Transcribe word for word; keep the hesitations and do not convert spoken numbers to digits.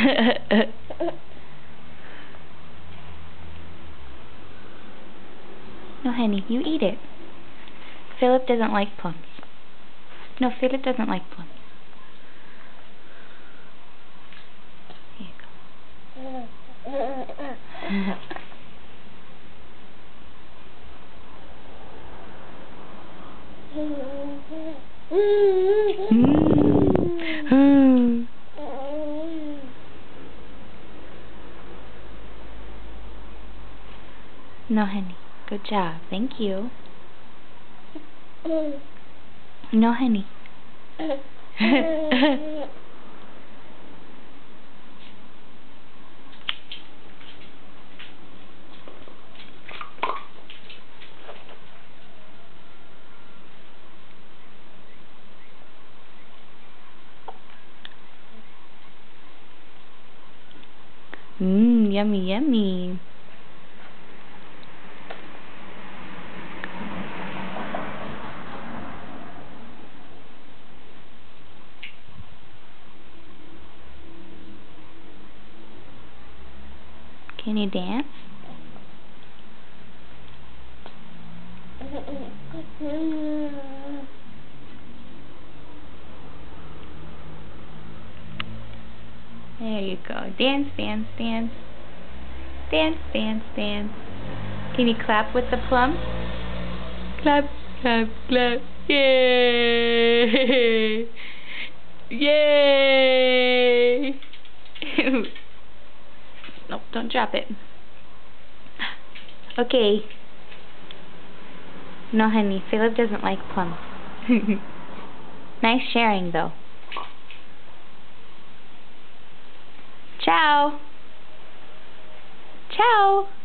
No, honey, you eat it. Philip doesn't like plums. No, Philip doesn't like plums. Here you go. Mm. No, honey. Good job. Thank you. No, honey. Mmm, yummy, yummy. Can you dance? There you go. Dance, dance, dance. Dance, dance, dance. Can you clap with the plum? Clap, clap, clap. Yay! Yay! Nope, don't drop it. Okay. No, honey, Philip doesn't like plums. Nice sharing, though. Ciao. Ciao.